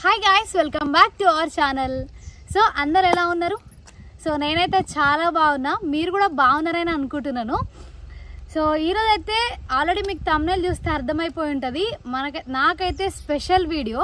Hi guys, welcome back to our channel. So అందరు ఎలా ఉన్నారు? సో నేనైతే చాలా బాగున్నా, మీరు కూడా బాగున్నారని అనుకుంటున్నాను. సో ఈరోజు అయితే ఆల్రెడీ మీకు థంబ్నెయిల్ చూస్తే అర్థమైపోయి ఉంటుంది, నాకైతే స్పెషల్ వీడియో.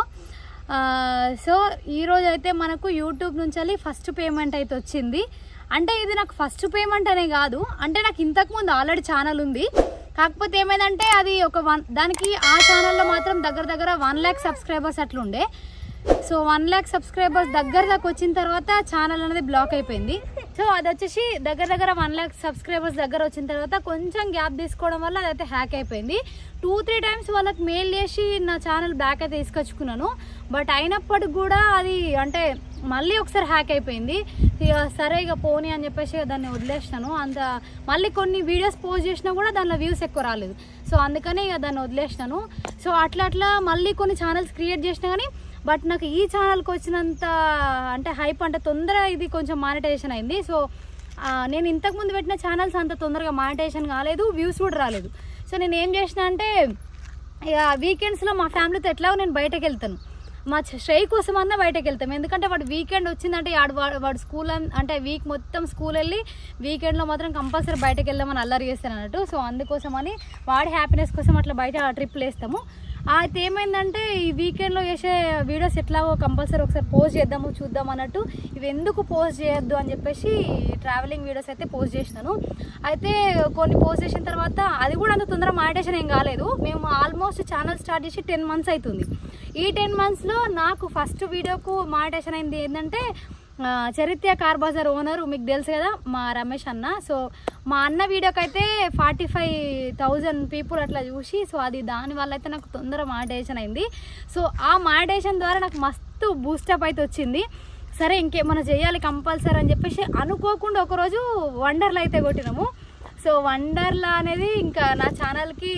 సో ఈరోజు అయితే మనకు యూట్యూబ్ నుంచి ఫస్ట్ పేమెంట్ అయితే వచ్చింది. అంటే ఇది నాకు ఫస్ట్ పేమెంట్ అనే కాదు, అంటే నాకు ఇంతకుముందు ఆల్రెడీ ఛానల్ ఉంది. కాకపోతే ఏమైందంటే అది దానికి ఆ ఛానల్లో మాత్రం దగ్గర 1 lakh సబ్స్క్రైబర్స్ అట్లుండే. సో 1 lakh సబ్స్క్రైబర్స్ దాకా వచ్చిన తర్వాత ఛానల్ అనేది బ్లాక్ అయిపోయింది. సో అది వచ్చేసి దగ్గర 1 lakh సబ్స్క్రైబర్స్ దగ్గర వచ్చిన తర్వాత కొంచెం గ్యాప్ తీసుకోవడం వల్ల అదైతే హ్యాక్ అయిపోయింది. 2-3 times వాళ్ళకి మెయిల్ చేసి నా ఛానల్ బ్యాక్ అయితే తీసుకొచ్చుకున్నాను. బట్ అయినప్పటికి కూడా అది అంటే మళ్ళీ ఒకసారి హ్యాక్ అయిపోయింది. ఇక సరే ఇక పోనీ అని చెప్పేసి దాన్ని వదిలేసినాను. మళ్ళీ కొన్ని వీడియోస్ పోస్ట్ చేసినా కూడా దానిలో వ్యూస్ ఎక్కువ రాలేదు. సో అందుకని ఇక దాన్ని వదిలేసినాను. సో అట్లా మళ్ళీ కొన్ని ఛానల్స్ క్రియేట్ చేసినా కానీ బట్ నాకు ఈ ఛానల్కి వచ్చినంత అంటే హైప్ అంటే తొందరగా ఇది కొంచెం మానిటైజేషన్ అయింది. సో నేను ఇంతకుముందు పెట్టిన ఛానల్స్ అంత తొందరగా మానిటైజేషన్ కాలేదు, వ్యూస్ కూడా రాలేదు. సో నేను ఏం చేసిన అంటే ఇక వీకెండ్స్లో మా ఫ్యామిలీతో ఎట్లాగో నేను బయటకు వెళ్తాను, మా శ్రేయ్ కోసం అన్నా బయటకు వెళ్తాం. ఎందుకంటే వాడు వీకెండ్ వచ్చిందంటే వాడు స్కూల్ అంటే వీక్ మొత్తం స్కూల్ వెళ్ళి వీకెండ్లో మాత్రం కంపల్సరీ బయటకు వెళ్దామని అల్లరి చేస్తాను అన్నట్టు. సో అందుకోసమని వాడి హ్యాపీనెస్ కోసం అట్లా బయట ట్రిప్లు వేస్తాము. అయితే ఏమైందంటే ఈ వీకెండ్లో చేసే వీడియోస్ ఎట్లాగో కంపల్సరీ ఒకసారి పోస్ట్ చేద్దాము చూద్దాం అన్నట్టు ఇవి ఎందుకు పోస్ట్ చేయొద్దు అని చెప్పేసి ట్రావెలింగ్ వీడియోస్ అయితే పోస్ట్ చేసినాను. అయితే కొన్ని పోస్ట్ చేసిన తర్వాత అది కూడా అంత తొందరగా మానిటైజేషన్ ఏం కాలేదు. మేము ఆల్మోస్ట్ ఛానల్ స్టార్ట్ చేసి 10 months అవుతుంది. ఈ 10 monthsలో నాకు ఫస్ట్ వీడియోకు మానిటైజేషన్ అయింది ఏంటంటే చరిత్ర కార్ బజార్ ఓనర్ మీకు తెలుసు కదా, మా రమేష్ అన్న. సో మా అన్న వీడియోకి అయితే 45,000 people అట్లా చూసి, సో అది దానివల్ల అయితే నాకు తొందరగా మానిటైజేషన్ అయింది. సో ఆ మానిటైజేషన్ ద్వారా నాకు మస్తు బూస్టప్ అయితే వచ్చింది. సరే ఇంకేమైనా చేయాలి కంపల్సరీ అని చెప్పేసి అనుకోకుండా ఒకరోజు వండర్లా అయితే కొట్టినాము. సో వండర్లా అనేది ఇంకా నా ఛానల్కి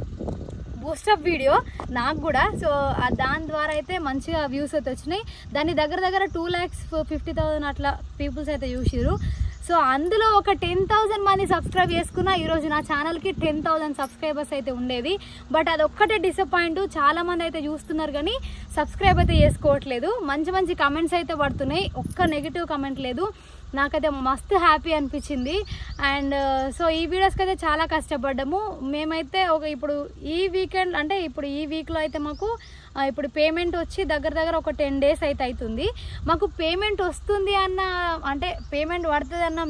బూస్టప్ వీడియో నాకు కూడా. సో దాని ద్వారా అయితే మంచిగా వ్యూస్ అయితే వచ్చినాయి. దాన్ని దగ్గర 2,50,000 అట్లా పీపుల్స్ అయితే చూసిరు. సో అందులో ఒక 10,000 మంది సబ్స్క్రైబ్ చేసుకున్నా ఈరోజు నా ఛానల్కి 10,000 సబ్స్క్రైబర్స్ అయితే ఉండేది. బట్ అది ఒక్కటే డిసప్పాయింట్, చాలామంది అయితే చూస్తున్నారు కానీ సబ్స్క్రైబ్ అయితే చేసుకోవట్లేదు. మంచి కమెంట్స్ అయితే పడుతున్నాయి, ఒక్క నెగిటివ్ కమెంట్ లేదు. నాకైతే మస్తు హ్యాపీ అనిపించింది. అండ్ సో ఈ వీడియోస్కి అయితే చాలా కష్టపడ్డాము మేమైతే. ఇప్పుడు ఈ వీకెండ్ అంటే ఇప్పుడు ఈ వీక్లో అయితే మాకు ఇప్పుడు పేమెంట్ వచ్చి దగ్గర ఒక 10 days అయితే అవుతుంది. మాకు పేమెంట్ వస్తుంది అన్న అంటే పేమెంట్ పడుతుంది అన్న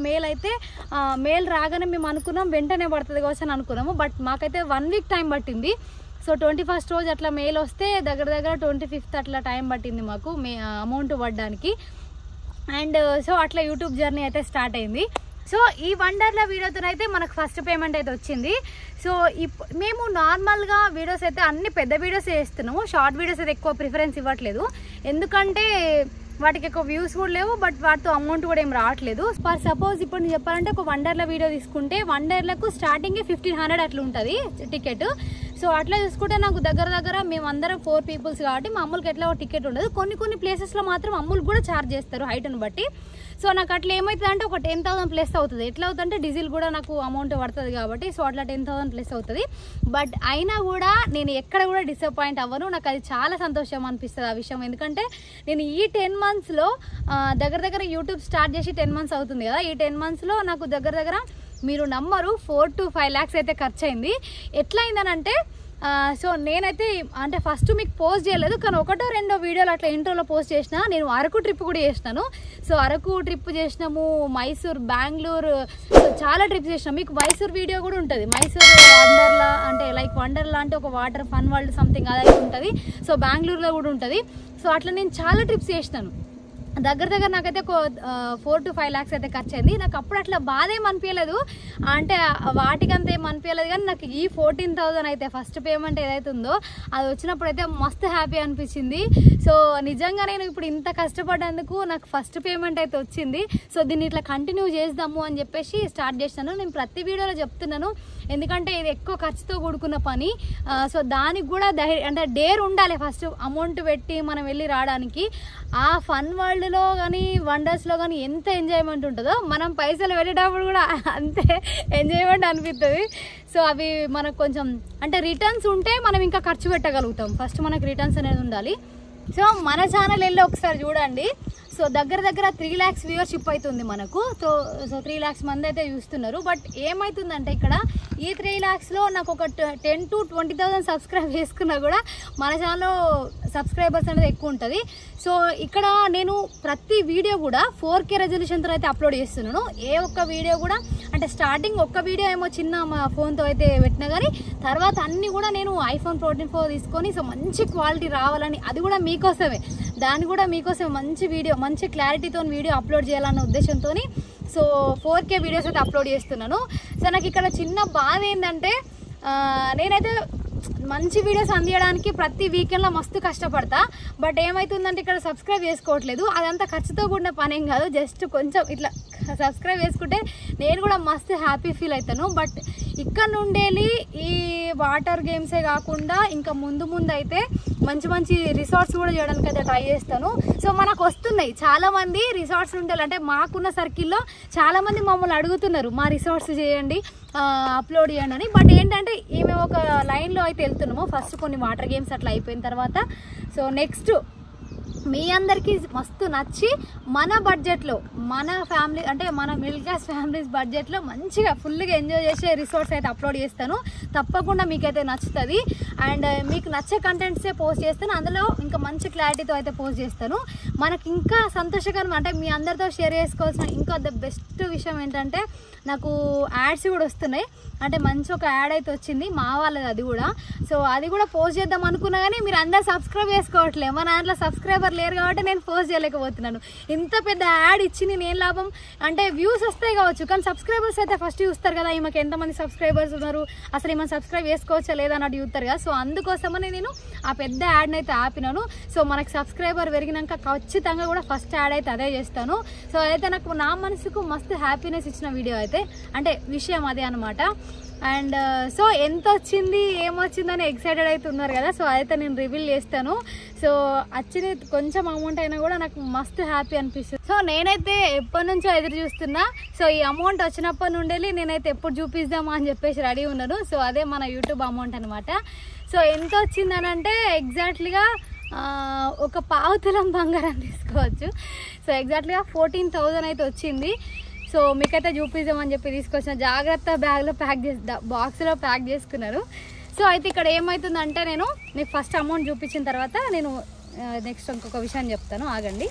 మెయిల్ రాగానే మేము అనుకున్నాం వెంటనే పడుతుంది కావచ్చు అని అనుకున్నాము. బట్ మాకైతే 1 week టైం పట్టింది. సో 21st రోజు అట్లా మెయిల్ వస్తే దగ్గర 25th అట్లా టైం పట్టింది మాకు అమౌంట్ పడడానికి. అండ్ సో అట్లా యూట్యూబ్ జర్నీ అయితే స్టార్ట్ అయింది. సో ఈ వండర్లా వీడియోతోనైతే మనకు ఫస్ట్ పేమెంట్ అయితే వచ్చింది. సో మేము నార్మల్గా వీడియోస్ అయితే అన్ని పెద్ద వీడియోస్ చేస్తున్నాము, షార్ట్ వీడియోస్ అయితే ఎక్కువ ప్రిఫరెన్స్ ఇవ్వట్లేదు. ఎందుకంటే వాటికి ఎక్కువ వ్యూస్ కూడా లేవు, బట్ వాటితో అమౌంట్ కూడా ఏం రావట్లేదు. ఫర్ సపోజ్ ఇప్పుడు నేను చెప్పాలంటే ఒక వండర్లా వీడియో తీసుకుంటే వండర్లకు స్టార్టింగ్ 1,500 అట్లా ఉంటుంది టికెట్. సో అట్లా చూసుకుంటే నాకు దగ్గర మేము అందరం 4 people కాబట్టి మా అమ్ములకి ఎట్లా టికెట్ ఉండదు. కొన్ని ప్లేసెస్లో మాత్రం అమ్ములు కూడా ఛార్జ్ చేస్తారు హైట్ని బట్టి. సో నాకు అట్లా ఏమవుతుంది అంటే ఒక 10,000 ప్లస్ అవుతుంది. ఎట్లా అవుతుందంటే డీజిల్ కూడా నాకు అమౌంట్ పడుతుంది కాబట్టి. సో అట్లా 10,000 ప్లస్ అవుతుంది. బట్ అయినా కూడా నేను ఎక్కడ కూడా డిసప్పాయింట్ అవ్వను. నాకు అది చాలా సంతోషం అనిపిస్తుంది ఆ విషయం. ఎందుకంటే నేను ఈ 10 monthsలో దగ్గర యూట్యూబ్ స్టార్ట్ చేసి 10 months అవుతుంది కదా. ఈ 10 monthsలో నాకు దగ్గర మీరు నమ్మరు 4 to 5 lakhs అయితే ఖర్చు అయింది. ఎట్లా అయిందనంటే సో నేనైతే అంటే ఫస్ట్ మీకు పోస్ట్ చేయలేదు, కానీ 1-2 వీడియోలు అట్లా ఇంట్రోలో పోస్ట్ చేసిన. నేను అరకు ట్రిప్ కూడా చేసినాను. సో అరకు ట్రిప్ చేసినాము, మైసూర్, బెంగళూరు, సో చాలా ట్రిప్స్ చేసినాం. మీకు మైసూర్ వీడియో కూడా ఉంటుంది. మైసూర్ వండర్లా అంటే లైక్ వండర్లా అంటే ఒక వాటర్ ఫన్ వరల్డ్ సంథింగ్ అదైతే ఉంటుంది. సో బెంగళూరులో కూడా ఉంటుంది. సో అట్లా నేను చాలా ట్రిప్స్ చేసినాను. దగ్గర నాకైతే 4 to 5 lakhs అయితే ఖర్చు అయింది. నాకు అప్పుడు అట్లా బాధ ఏం అనిపించలేదు, అంటే వాటికంతా ఏం అనిపించలేదు. కానీ నాకు ఈ 14,000 అయితే ఫస్ట్ పేమెంట్ ఏదైతే ఉందో అది వచ్చినప్పుడు అయితే మస్తు హ్యాపీ అనిపించింది. సో నిజంగా నేను ఇప్పుడు ఇంత కష్టపడ్డందుకు నాకు ఫస్ట్ పేమెంట్ అయితే వచ్చింది. సో దీన్ని ఇట్లా కంటిన్యూ చేద్దాము అని చెప్పేసి స్టార్ట్ చేసినాను. నేను ప్రతి వీడియోలో చెప్తున్నాను, ఎందుకంటే ఇది ఎక్కువ ఖర్చుతో కూడుకున్న పని. సో దానికి కూడా అంటే డేర్ ఉండాలి. ఫస్ట్ అమౌంట్ పెట్టి మనం వెళ్ళి రావడానికి ఆ ఫన్ వరల్డ్లో కానీ వండర్స్లో కానీ ఎంత ఎంజాయ్మెంట్ ఉంటుందో మనం పైసలు పెట్టేటప్పుడు కూడా అంతే ఎంజాయ్మెంట్ అనిపిస్తుంది. సో అవి మనకు కొంచెం అంటే రిటర్న్స్ ఉంటే మనం ఇంకా ఖర్చు పెట్టగలుగుతాం. ఫస్ట్ మనకు రిటర్న్స్ అనేది ఉండాలి. సో మన ఛానల్ వెళ్ళి ఒకసారి చూడండి. సో దగ్గర 3 lakhs వ్యూవర్షిప్ అవుతుంది మనకు. సో 3 lakhs మంది అయితే చూస్తున్నారు. బట్ ఏమవుతుందంటే ఇక్కడ ఈ 3 lakhsలో నాకు ఒక 10 to 20,000 సబ్స్క్రైబ్ చేసుకున్నా కూడా మన ఛానల్లో సబ్స్క్రైబర్స్ అనేది ఎక్కువ ఉంటుంది. సో ఇక్కడ నేను ప్రతి వీడియో కూడా 4K రెజల్యూషన్తో అయితే అప్లోడ్ చేస్తున్నాను. ఏ ఒక్క వీడియో కూడా అంటే స్టార్టింగ్ ఒక్క వీడియో ఏమో చిన్న మా ఫోన్తో అయితే పెట్టినా కానీ తర్వాత అన్నీ కూడా నేను iPhone 14 Pro తీసుకొని సో మంచి క్వాలిటీ రావాలని, అది కూడా మీకోసమే, దాన్ని కూడా మీకోసం మంచి వీడియో మంచి క్లారిటీతో వీడియో అప్లోడ్ చేయాలన్న ఉద్దేశంతో సో 4K వీడియోస్ అయితే అప్లోడ్ చేస్తున్నాను. సో నాకు ఇక్కడ చిన్న బాధ ఏంటంటే నేనైతే మంచి వీడియోస్ అందించడానికి ప్రతి వీకెండ్లో మస్తు కష్టపడతా. బట్ ఏమవుతుందంటే ఇక్కడ సబ్స్క్రైబ్ చేసుకోవట్లేదు. అదంతా ఖర్చుతో కూడిన పని ఏం కాదు, జస్ట్ కొంచెం ఇట్లా సబ్స్క్రైబ్ చేసుకుంటే నేను కూడా మస్తు హ్యాపీ ఫీల్ అవుతాను. బట్ ఇక్కడ నుండేలి ఈ వాటర్ గేమ్సే కాకుండా ఇంకా ముందు అయితే మంచి రిసార్ట్స్ కూడా చేయడానికి అయితే ట్రై చేస్తాను. సో మనకు వస్తున్నాయి చాలామంది రిసార్ట్స్ ఉండాలి అంటే మాకున్న సర్కిల్లో చాలామంది మమ్మల్ని అడుగుతున్నారు మా రిసార్ట్స్ చేయండి అప్లోడ్ చేయండి అని. బట్ ఏంటంటే మేము ఒక లైన్లో అయితే వెళ్తున్నాము. ఫస్ట్ కొన్ని వాటర్ గేమ్స్ అట్లా అయిపోయిన తర్వాత సో నెక్స్ట్ మీ అందరికీ మస్తు నచ్చి మన బడ్జెట్లో మన ఫ్యామిలీ అంటే మన మిడిల్ క్లాస్ ఫ్యామిలీస్ బడ్జెట్లో మంచిగా ఫుల్గా ఎంజాయ్ చేసే రిసార్ట్స్ అయితే అప్లోడ్ చేస్తాను. తప్పకుండా మీకైతే నచ్చుతుంది. అండ్ మీకు నచ్చే కంటెంట్సే పోస్ట్ చేస్తాను. అందులో ఇంకా మంచి క్లారిటీతో అయితే పోస్ట్ చేస్తాను. మనకి ఇంకా సంతోషకరం అంటే మీ అందరితో షేర్ చేసుకోవాల్సిన ఇంకా ద బెస్ట్ విషయం ఏంటంటే నాకు యాడ్స్ కూడా వస్తున్నాయి. అంటే మంచి ఒక యాడ్ అయితే వచ్చింది మా వాళ్ళది, అది కూడా. సో అది కూడా పోస్ట్ చేద్దాం అనుకున్నా కానీ మీరు అందరు సబ్స్క్రైబ్ చేసుకోవట్లేదు. మా దాంట్లో సబ్స్క్రైబర్ లేరు కాబట్టి నేను పోస్ట్ చేయలేకపోతున్నాను. ఇంత పెద్ద యాడ్ ఇచ్చి నేను లాభం అంటే వ్యూస్ వస్తాయి కావచ్చు, కానీ సబ్స్క్రైబర్స్ అయితే ఫస్ట్ చూస్తారు కదా ఈమెకి ఎంతమంది సబ్స్క్రైబర్స్ ఉన్నారు, అసలు ఈమె సబ్స్క్రైబ్ చేసుకోవచ్చా లేదా అన్నట్టు చూస్తారు కదా. సో అందుకోసమని నేను ఆ పెద్ద యాడ్ని అయితే ఆపినాను. సో మనకు సబ్స్క్రైబర్ పెరిగినాక ఖచ్చితంగా కూడా ఫస్ట్ యాడ్ అయితే అదే చేస్తాను. సో అదైతే నాకు నా మనసుకు మస్తు హ్యాపీనెస్ ఇచ్చిన వీడియో అయితే అంటే విషయం అదే అనమాట. అండ్ సో ఎంత వచ్చింది ఏమొచ్చిందని ఎక్సైటెడ్ అయితే ఉన్నారు కదా. సో అదైతే నేను రివీల్ చేస్తాను. సో వచ్చింది కొంచెం అమౌంట్ అయినా కూడా నాకు మస్తు హ్యాపీ అనిపిస్తుంది. సో నేనైతే ఎప్పటి నుంచో ఎదురు చూస్తున్నా. సో ఈ అమౌంట్ వచ్చినప్పటి నుండి నేనైతే ఎప్పుడు చూపిద్దామా అని చెప్పేసి రెడీ ఉన్నాను. సో అదే మన యూట్యూబ్ అమౌంట్ అనమాట. సో ఎంత వచ్చిందని అంటే ఎగ్జాక్ట్లీగా ఒక 1/2 తులం బంగారం తీసుకోవచ్చు. సో ఎగ్జాక్ట్లీగా 14,000 అయితే వచ్చింది. సో మీకైతే చూపిద్దామని చెప్పి తీసుకొచ్చిన జాగ్రత్త బ్యాగ్లో బాక్స్లో ప్యాక్ చేసుకున్నారు. సో అయితే ఇక్కడ ఏమవుతుందంటే నేను మీకు ఫస్ట్ అమౌంట్ చూపించిన తర్వాత నేను నెక్స్ట్ ఇంకొక విషయం చెప్తాను, ఆగండి.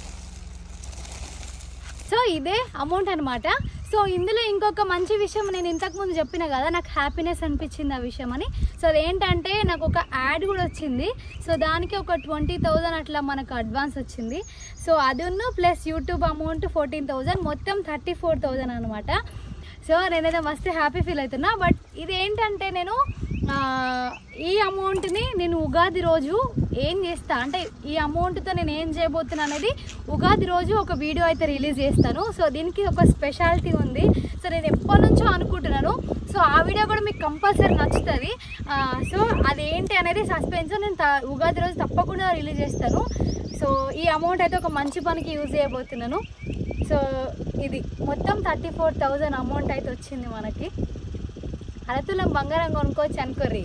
సో ఇదే అమౌంట్ అనమాట. సో ఇందులో ఇంకొక మంచి విషయం నేను ఇంతకుముందు చెప్పిన కదా నాకు హ్యాపీనెస్ అనిపించింది ఆ విషయం అని. సో అదేంటంటే నాకు ఒక యాడ్ కూడా వచ్చింది. సో దానికి ఒక 20,000 అట్లా మనకు అడ్వాన్స్ వచ్చింది. సో అది ప్లస్ యూట్యూబ్ అమౌంట్ 14,000 మొత్తం 34,000 అనమాట. సో నేనైతే మస్తు హ్యాపీ ఫీల్ అవుతున్నా. బట్ ఇది ఏంటంటే నేను ఈ అమౌంట్ని నేను ఉగాది రోజు ఏం చేస్తా అంటే ఈ అమౌంట్తో నేను ఏం చేయబోతున్నా అనేది ఉగాది రోజు ఒక వీడియో అయితే రిలీజ్ చేస్తాను. సో దీనికి ఒక స్పెషాలిటీ ఉంది. సో నేను ఎప్పటి నుంచో అనుకుంటున్నాను. సో ఆ వీడియో కూడా మీకు కంపల్సరీ నచ్చుతుంది. సో అదేంటి అనేది సస్పెన్స్ నేను ఉగాది రోజు తప్పకుండా రిలీజ్ చేస్తాను. సో ఈ అమౌంట్ అయితే ఒక మంచి పనికి యూజ్ చేయబోతున్నాను. సో ఇది మొత్తం 34,000 అమౌంట్ అయితే వచ్చింది మనకి. అరతులం బంగారం కొనుక్కోవచ్చు అనుకోర్రి.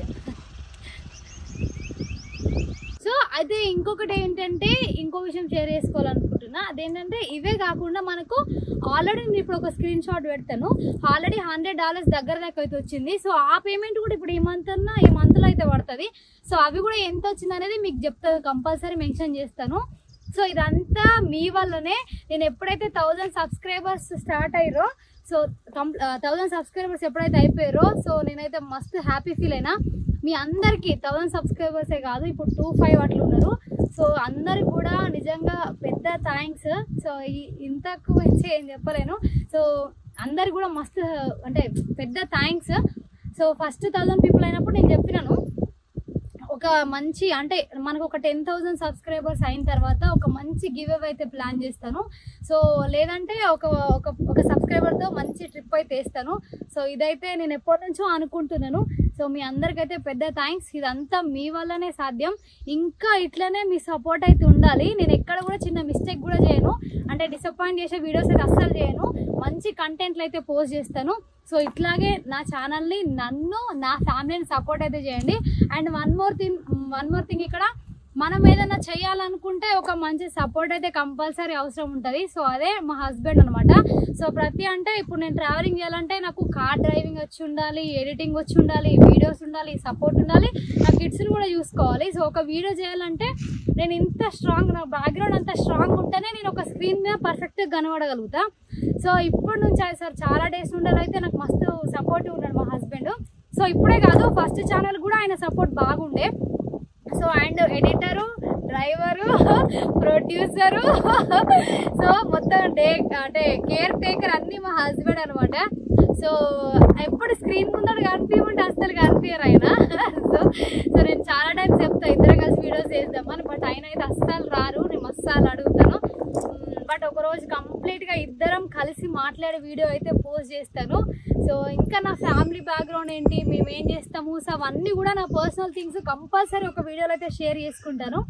సో అయితే ఇంకొకటి ఏంటంటే ఇంకో విషయం షేర్ చేసుకోవాలనుకుంటున్నా. అదేంటంటే ఇవే కాకుండా మనకు ఆల్రెడీ నేను ఇప్పుడు ఒక స్క్రీన్ షాట్ పెడతాను. ఆల్రెడీ $100 దగ్గర దాకా అయితే వచ్చింది. సో ఆ పేమెంట్ కూడా ఇప్పుడు ఈ మంత్లో అయితే పడుతుంది. సో అవి కూడా ఎంత వచ్చింది అనేది మీకు చెప్తాను, కంపల్సరీ మెన్షన్ చేస్తాను. సో ఇదంతా మీ వల్లనే. నేను ఎప్పుడైతే 1000 సబ్స్క్రైబర్స్ స్టార్ట్ అయ్యారో సో 1000 సబ్స్క్రైబర్స్ ఎప్పుడైతే అయిపోయారో సో నేనైతే మస్తు హ్యాపీ ఫీల్ అయినా. మీ అందరికీ 1000 సబ్స్క్రైబర్సే కాదు ఇప్పుడు 2-5 అట్లా ఉన్నారు. సో అందరికి కూడా నిజంగా పెద్ద థ్యాంక్స్. సో ఇంతకు మించి ఏం చెప్పలేను. సో అందరికి కూడా మస్తు అంటే పెద్ద థ్యాంక్స్. సో ఫస్ట్ 1000 పీపుల్ అయినప్పుడు నేను చెప్పినాను ఒక మంచి అంటే మనకు ఒక 10,000 సబ్స్క్రైబర్స్ అయిన తర్వాత ఒక మంచి గివ్ అవే అయితే ప్లాన్ చేస్తాను. సో లేదంటే ఒక సబ్స్క్రైబర్తో మంచి ట్రిప్ అయితే వేస్తాను. సో ఇదైతే నేను ఎప్పటి నుంచో అనుకుంటున్నాను. సో మీ అందరికైతే పెద్ద థ్యాంక్స్. ఇదంతా మీ వల్లనే సాధ్యం. ఇంకా ఇట్లనే మీ సపోర్ట్ అయితే ఉండాలి. నేను ఎక్కడ కూడా చిన్న మిస్టేక్ కూడా చేయను, అంటే డిసప్పాయింట్ చేసే వీడియోస్ అయితే అస్సలు చేయను. మంచి కంటెంట్లు అయితే పోస్ట్ చేస్తాను. సో ఇట్లాగే నా ఛానల్ని నన్ను నా ఫ్యామిలీని సపోర్ట్ అయితే చేయండి. అండ్ వన్ మోర్ థింగ్ ఇక్కడ మనం ఏదైనా చేయాలనుకుంటే ఒక మంచి సపోర్ట్ అయితే కంపల్సరీ అవసరం ఉంటుంది. సో అదే మా హస్బెండ్ అనమాట. సో ప్రతి అంటే ఇప్పుడు నేను ట్రావెలింగ్ చేయాలంటే నాకు కార్ డ్రైవింగ్ వచ్చి ఉండాలి, ఎడిటింగ్ వచ్చి ఉండాలి, వీడియోస్ ఉండాలి, సపోర్ట్ ఉండాలి, నా కిడ్స్ని కూడా చూసుకోవాలి. సో ఒక వీడియో చేయాలంటే నేను ఇంత స్ట్రాంగ్, నా బ్యాక్గ్రౌండ్ అంత స్ట్రాంగ్ ఉంటేనే నేను ఒక స్క్రీన్ మీద పర్ఫెక్ట్గా కనబడగలుగుతా. సో ఇప్పటి నుంచి సార్ చాలా డేస్ నుండి అయితే నాకు మస్తు సపోర్టివ్ ఉన్నాడు మా హస్బెండ్. సో ఇప్పుడే కాదు, ఫస్ట్ ఛానల్ కూడా ఆయన సపోర్ట్ బాగుండే. So and editor, driver, producer, so మొత్తం అంటే కేర్ టేకర్ అన్నీ మా హస్బెండ్ అనమాట. సో ఎప్పుడు స్క్రీన్ ముందర కనిపించమంటే అస్సలు కనిపించరు ఆయన. సో నేను చాలా టైమ్స్ చెప్తాను ఇద్దరం కలిసి వీడియోస్ చేద్దామని, బట్ ఆయన అయితే అస్సలు రారు, నేను అస్సలు అడుగుతాను. బట్ ఒకరోజు కంప్లీట్గా ఇద్దరం కలిసి మాట్లాడే వీడియో అయితే పోస్ట్ చేస్తాను. సో ఇంకా నా ఫ్యామిలీ బ్యాక్గ్రౌండ్ ఏంటి, మేము ఏం చేస్తాము, సో అవన్నీ కూడా నా పర్సనల్ థింగ్స్ కంపల్సరీ ఒక వీడియోలో అయితే షేర్ చేసుకుంటాను.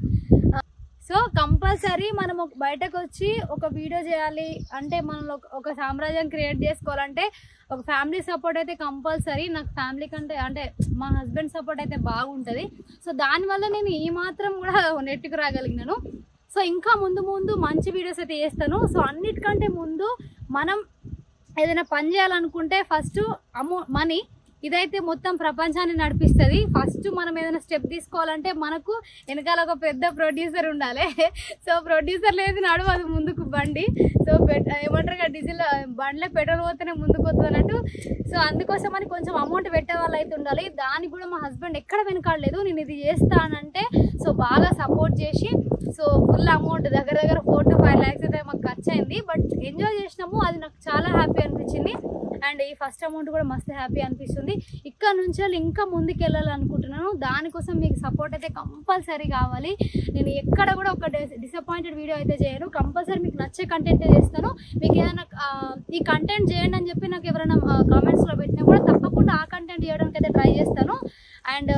సో కంపల్సరీ మనం బయటకు వచ్చి ఒక వీడియో చేయాలి అంటే, మనం ఒక సామ్రాజ్యం క్రియేట్ చేసుకోవాలంటే ఒక ఫ్యామిలీ సపోర్ట్ అయితే కంపల్సరీ. నాకు ఫ్యామిలీ కంటే అంటే మా హస్బెండ్ సపోర్ట్ అయితే బాగుంటుంది. సో దానివల్ల నేను ఈ మాత్రం కూడా నెట్టుకు రాగలిగినాను. సో ఇంకా ముందు ముందు మంచి వీడియోస్ అయితే చేస్తాను. సో అన్నిటికంటే ముందు మనం ఏదైనా పని చేయాలనుకుంటే ఫస్ట్ మనీ ఇదైతే మొత్తం ప్రపంచాన్ని నడిపిస్తుంది. ఫస్ట్ మనం ఏదైనా స్టెప్ తీసుకోవాలంటే మనకు వెనకాల ఒక పెద్ద ప్రొడ్యూసర్ ఉండాలి. సో ప్రొడ్యూసర్ లేదు నడవదు ముందుకు బండి. సో ఏమంటారు డీజిల్ బండ్లో పెట్రోల్ పోతేనే ముందుకు వస్తుంది అన్నట్టు. సో అందుకోసం అని కొంచెం అమౌంట్ పెట్టే వాళ్ళు అయితే ఉండాలి. దానికి కూడా మా హస్బెండ్ ఎక్కడ వెనకాడలేదు, నేను ఇది చేస్తానంటే సో బాగా సపోర్ట్ చేసి సో ఫుల్ అమౌంట్ దగ్గర 4 to 5 lakhs అయితే మాకు ఖర్చు అయింది. బట్ ఎంజాయ్ చేసినాము, అది నాకు చాలా హ్యాపీ అనిపించింది. అండ్ ఈ ఫస్ట్ అమౌంట్ కూడా మస్తు హ్యాపీ అనిపిస్తుంది. ఇక్కడ నుంచి ఇంకా ముందుకు వెళ్ళాలనుకుంటున్నాను. దానికోసం మీకు సపోర్ట్ అయితే కంపల్సరీ కావాలి. నేను ఎక్కడ కూడా ఒక డిసప్పాయింటెడ్ వీడియో అయితే చేయను. కంపల్సరీ మీకు నచ్చే కంటెంట్ చేస్తాను. మీకు ఏదైనా ఈ కంటెంట్ చేయండి అని చెప్పి నాకు ఎవరైనా కామెంట్స్లో పెట్టినా కూడా తప్పకుండా ఆ కంటెంట్ చేయడానికి అయితే ట్రై చేస్తాను. అండ్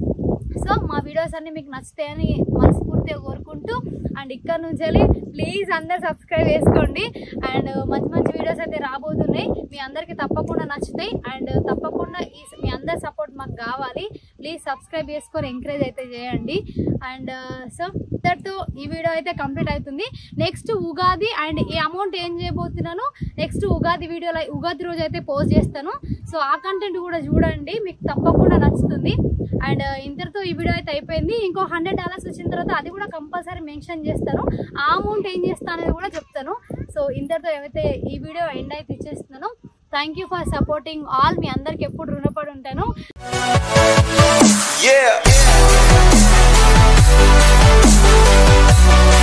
సో మా వీడియోస్ అన్నీ మీకు నచ్చుతాయని మనస్ఫూర్తిగా కోరుకుంటూ, అండ్ ఇక్కడ నుంచి వెళ్ళి ప్లీజ్ అందరు సబ్స్క్రైబ్ చేసుకోండి. అండ్ మంచి మంచి వీడియోస్ అయితే రాబోతున్నాయి, మీ అందరికీ తప్పకుండా నచ్చుతాయి. అండ్ తప్పకుండా మీ అందరి సపోర్ట్ మాకు కావాలి. ప్లీజ్ సబ్స్క్రైబ్ చేసుకొని ఎంకరేజ్ అయితే చేయండి. అండ్ సో ఇంతటితో ఈ వీడియో అయితే కంప్లీట్ అవుతుంది. నెక్స్ట్ ఉగాది అండ్ ఈ అమౌంట్ ఏం చేయబోతున్నాను నెక్స్ట్ ఉగాది వీడియోలో ఉగాది రోజు అయితే పోస్ట్ చేస్తాను. సో ఆ కంటెంట్ కూడా చూడండి, మీకు తప్పకుండా నచ్చుతుంది. అండ్ ఇంతటితో ఈ వీడియో అయితే అయిపోయింది. ఇంకో $100 వచ్చిన తర్వాత అది కూడా కంపల్సరీ మెన్షన్ చేస్తాను. ఆ అమౌంట్ ఏం చేస్తానని కూడా చెప్తాను. సో ఇంతటితో ఏవైతే ఈ వీడియో ఎండ్ అయితే ఇచ్చేస్తున్నాను. Thank you for supporting all. మీ అందరికి ఎప్పుడు రుణపడి ఉంటాను. Yeah.